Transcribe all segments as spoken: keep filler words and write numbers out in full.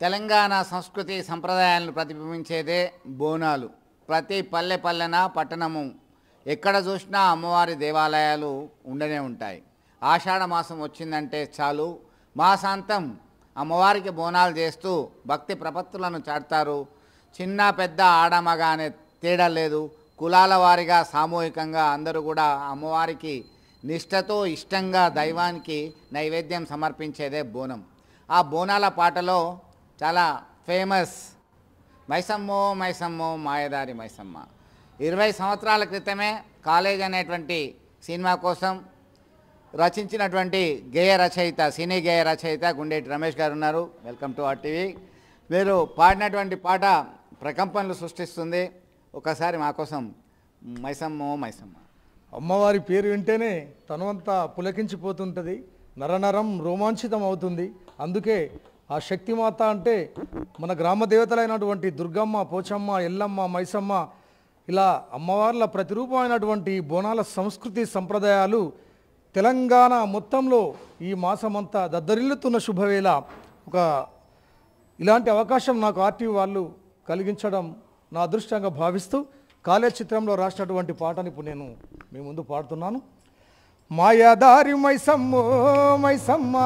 తెలంగాణ సంస్కృతి సంప్రదాయాలను ప్రతిబింబించేదే బోనాలు. ప్రతి పల్లె పల్లెన పట్టణము ఎక్కడ చూసినా అమ్మవారి దేవాలయాలు ఉండనే ఉంటాయి. ఆషాఢ మాసం వచ్చిందంటే చాలు మాసాంతం అమ్మవారికి బోనాలు చేస్తూ భక్తి ప్రపత్తులను చాటుతారు. చిన్న పెద్ద ఆడమగ అనే తేడా లేదు. కులాల వారిగా సామూహికంగా అందరూ కూడా అమ్మవారికి నిష్టతో ఇష్టంగా దైవానికి నైవేద్యం సమర్పించేదే బోనం. ఆ బోనాల పాటలో చాలా ఫేమస్ మైసమ్మో మైసమ్మో మాయదారి మైసమ్మ. ఇరవై సంవత్సరాల క్రితమే కాలేజ్ అనేటువంటి సినిమా కోసం రచించినటువంటి గేయ రచయిత సినీ గేయ రచయిత గుండేటి రమేష్ గారు ఉన్నారు. Welcome to R TV. మీరు పాడినటువంటి పాట ప్రకంపనలు సృష్టిస్తుంది. ఒకసారి మా కోసం మైసమ్మో మైసమ్మ. అమ్మవారి పేరు వింటేనే తనువంతా పులకించిపోతుంటుంది, నరనరం రోమాంచితం అవుతుంది. అందుకే ఆ శక్తిమాత అంటే మన గ్రామ దేవతలైనటువంటి దుర్గమ్మ, పోచమ్మ, ఎల్లమ్మ, మైసమ్మ ఇలా అమ్మవార్ల ప్రతిరూపమైనటువంటి బోనాల సంస్కృతి సంప్రదాయాలు తెలంగాణ మొత్తంలో ఈ మాసమంతా దద్దరిల్లుతున్న శుభవేళ ఒక ఇలాంటి అవకాశం నాకు ఆర్టీవీ వాళ్ళు కలిగించడం నా అదృష్టంగా భావిస్తూ కాలేజ్ చిత్రంలో రాసినటువంటి పాటని ఇప్పుడు నేను మీ ముందు పాడుతున్నాను. మాయాదారి మైసమ్మో మైసమ్మ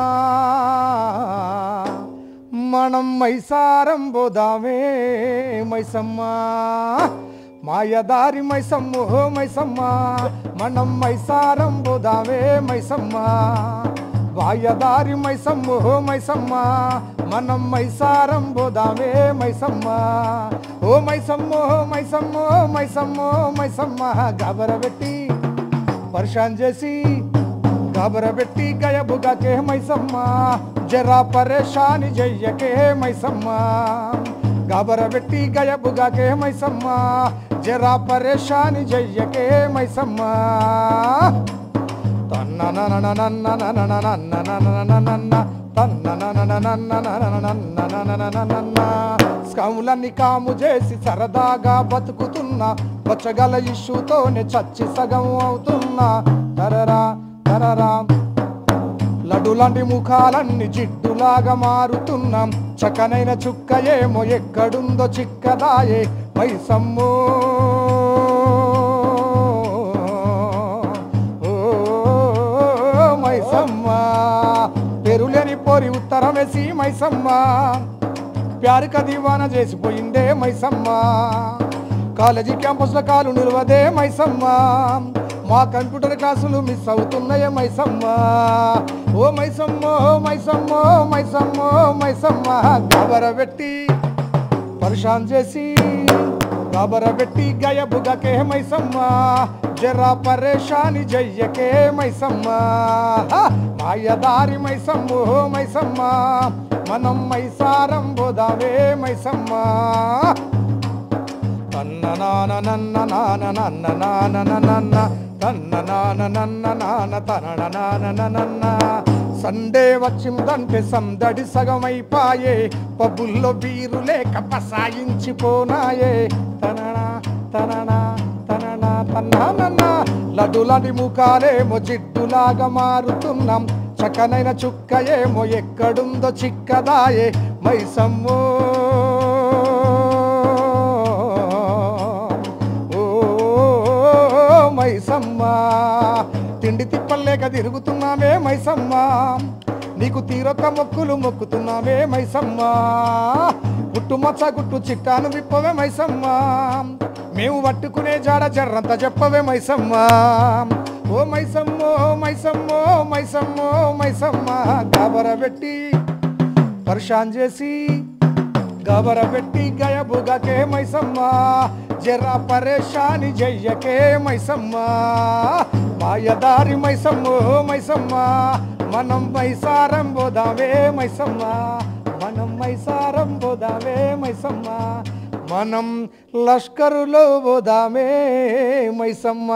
మనం మైసారం బోదామే మైసమ్మ. మాయదారి మైసమ్మో మైసమ్మ మనం మైసారం బోదామే మైసమ్మ. మాయదారి మైసమ్మో మైసమ్మ మనం మైసారం బోదామే మైసమ్మ. ఓ మైసమ్మో మైసమ్మో మైసమ్మో మైసమ్మ గాబరబెట్టి పరిశాన్ చేసి గాబరబెట్టి గయబుగాకే మైసమ్మ జరా పరేషాని జయ్యకే మైసమ్మ. గాబరబెట్టి గయబుగాకే మైసమ్మ జరా పరేషాని జయ్యకే మైసమ్మ. తన్న నన్న నన్న నన్న నన్న నన్న తన్న స్కములన్నీ కాము చేసి సరదాగా బతుకుతున్నా, బచ్చగల ఇష్యూతోనే చచ్చి సగం అవుతున్నా. తరరా తరరా లడ్డులాంటి ముఖాలన్నీ జిడ్డులాగా మారుతున్నాం. చక్కనైన చుక్క ఏమో ఎక్కడుందో చిక్కదాయే మైసమ్మో. మైసమ్మ పెరులేని పోరి ఉత్తరం వేసి మైసమ్మ ప్యారిక దివాన చేసిపోయిందే మైసమ్మ. కాలేజీ క్యాంపస్లో కాలు నిలవదే మైసమ్మ. మా కంప్యూటర్ క్లాసులు మిస్ అవుతున్నాయే మైసమ్మ. ఓ మైసమ్మో మైసమ్మో మైసమ్మో మైసమ్మ గాబరబెట్టి పరిశాన్ చేసి గాబరబెట్టి గయబుగకే మైసమ్మ జరా పరేషాని జయ్యకే మైసమ్మ. మాయదారి మైసమ్మో మైసమ్మ మనం మైసారం బోదావే మైసమ్మ. తన్న నాన నన్న నాన నన్న నాన నన్న తన్న నాన నన్న నాన తన నాన నన్న. సండే వచ్చిందంటే సందడి సగమైపాయే, పబ్బుల్లో బీరు లేక పసాయించిపోనాయే. తననా తననా తననా తన్న లడ్డులాంటి ముఖాలేమో జిడ్డులాగా మారుతున్నాం. చక్కనైన చుక్క ఏమో ఎక్కడుందో చిక్కదాయే మైసమ్మో. ఓ మైసమ్మ తిండి తిప్పలేక తిరుగుతున్నామే మైసమ్మ. నీకు తీరొక్క మొక్కులు మొక్కుతున్నామే మైసమ్మ. గుట్టుమచ్చ గుట్టు చిట్టాను విప్పవే మైసమ్మ. మేము పట్టుకునే జాడ జర్రంత చెప్పవే మైసమ్మ. ఓ మైసమ్మో మైసమ్మో మైసమ్మో మైసమ్మ గాబరబెట్టి పరిశాన్ చేసి గాబరబెట్టి గయబుగకే మైసమ్మ జరా పరేషాని జయ్యకే మైసమ్మ. మాయదారి మైసమ్మో మైసమ్మ మనం మైసారం బోదావే మైసమ్మ. మనం మైసారం బోదావే మైసమ్మ. మనం లష్కరులో బోదామే Maisamma.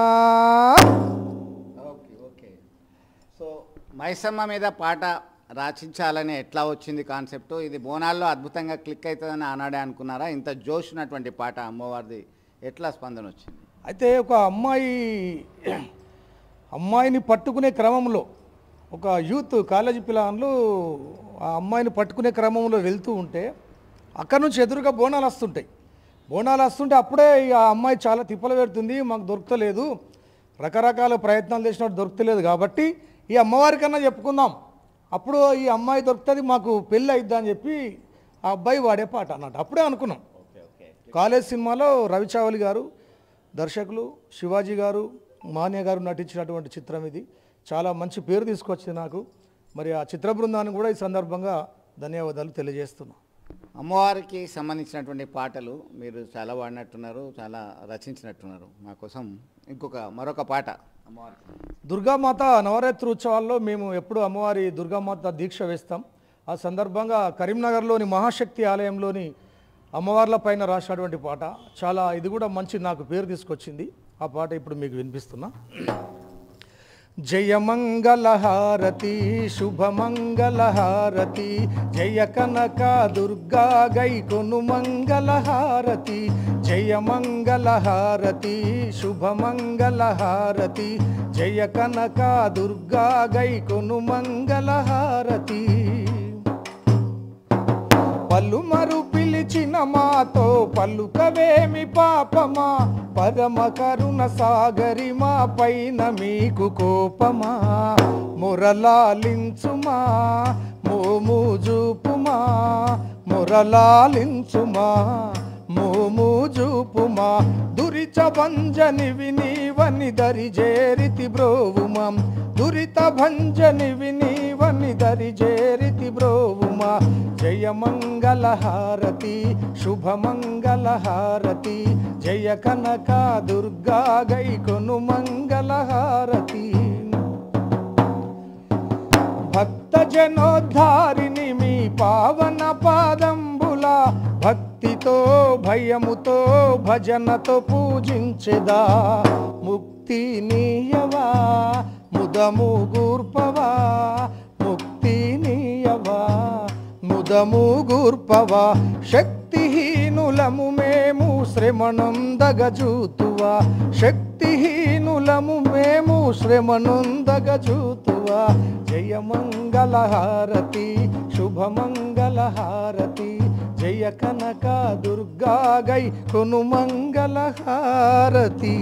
Okay okay so Maisamma మీద పాట రచించాలని ఎట్లా వచ్చింది కాన్సెప్ట్? ఇది బోనాల్లో అద్భుతంగా క్లిక్ అవుతుందని ఆనాడే అనుకున్నారా? ఇంత జోష్ ఉన్నటువంటి పాట అమ్మవారిది ఎట్లా స్పందన వచ్చింది? అయితే ఒక అమ్మాయి అమ్మాయిని పట్టుకునే క్రమంలో ఒక యూత్ కాలేజీ పిల్లలు ఆ అమ్మాయిని పట్టుకునే క్రమంలో వెళ్తూ ఉంటే అక్కడ నుంచి ఎదురుగా బోనాలు వస్తుంటాయి. బోనాలు వస్తుంటే అప్పుడే ఇక ఆ అమ్మాయి చాలా తిప్పలు పెడుతుంది, మాకు దొరకలేదు, రకరకాల ప్రయత్నాలు చేసినట్టు దొరకలేదు కాబట్టి ఈ అమ్మవారి కన్నా చెప్పుకుందాం, అప్పుడు ఈ అమ్మాయి దొరుకుతుంది, మాకు పెళ్ళి అయిద్దా అని చెప్పి ఆ అబ్బాయి వాడే పాట అన్నట్టు అప్పుడే అనుకున్నాం. కాలేజ్ సినిమాలో రవిచావలి గారు దర్శకులు, శివాజీ గారు, మాన్య గారు నటించినటువంటి చిత్రం ఇది. చాలా మంచి పేరు తీసుకొచ్చింది నాకు. మరి ఆ చిత్ర బృందాన్ని కూడా ఈ సందర్భంగా ధన్యవాదాలు తెలియజేస్తున్నాం. అమ్మవారికి సంబంధించినటువంటి పాటలు మీరు చాలా వాడినట్టున్నారు, చాలా రచించినట్టున్నారు. మా కోసం ఇంకొక మరొక పాట అమ్మవారికి. దుర్గామాత నవరాత్రి ఉత్సవాల్లో మేము ఎప్పుడు అమ్మవారి దుర్గామాత దీక్ష వేస్తాం. ఆ సందర్భంగా కరీంనగర్లోని మహాశక్తి ఆలయంలోని అమ్మవార్ల పైన రాసినటువంటి పాట చాలా, ఇది కూడా మంచి నాకు పేరు తీసుకొచ్చింది. ఆ పాట ఇప్పుడు మీకు వినిపిస్తున్నా. జయ మంగళహారతి శుభమంగళహారతి జయ కనక దుర్గా గై కొను మంగళహారతి జయ మంగళహారతి శుభమంగళహారతి జయ కనక దుర్గా గై కొను మంగళహారతి. పలుమరు పిలిచిన మాతో పలుకవేమి పాపమా, పరమ కరుణ సాగరి మా పైన మీకు కోపమా, మురలాలించుమా మోము జూపుమా, మురలాలించుమా మోము జూపుమా, దురిత భంజనివి నీవని దరి చేరితి బ్రోవుమా, దురిత భంజనివి నీవని దరి చేరితి బ్రోవుమా. జయ మంగళహారతి శుభమంగళహారతి జయ కనక దుర్గా గై కొను మంగళహారతి. భక్త జనోద్ధారిని మీ పావన పాదంబుల భక్తితో భయముతో భజనతో పూజించెదా, ముక్తి నీయవా ముదము గూర్పవా, ముక్తి నీయవా ముదము గూర్పవా, శక్తిహీనులము మేము శ్రమణొందగజూతువా, శక్తిహీనులము మేము శ్రమణొందగజూతువా. జయ మంగళహారతి శుభమంగళహారతి జయ కనక దుర్గా గై కొను మంగళహారతి.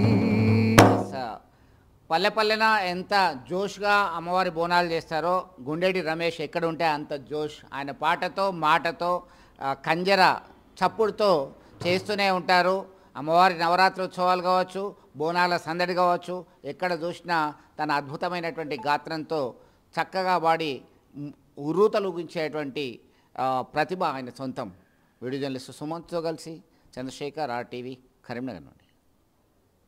పల్లె పల్లెన ఎంత జోష్గా అమ్మవారి బోనాలు చేస్తారో గుండెడి రమేష్ ఎక్కడ ఉంటే అంత జోష్. ఆయన పాటతో మాటతో కంజర చప్పుడుతో చేస్తూనే ఉంటారు. అమ్మవారి నవరాత్రి ఉత్సవాలు కావచ్చు, బోనాల సందడి కావచ్చు, ఎక్కడ చూసినా తన అద్భుతమైనటువంటి గాత్రంతో చక్కగా వాడి ఉర్రూతలుగించేటువంటి ప్రతిభ ఆయన సొంతం. వీడియో జర్నలిస్ట్ సుమంత్తో కలిసి చంద్రశేఖర్, ఆర్టీవీ, కరీంనగర్ నుండి.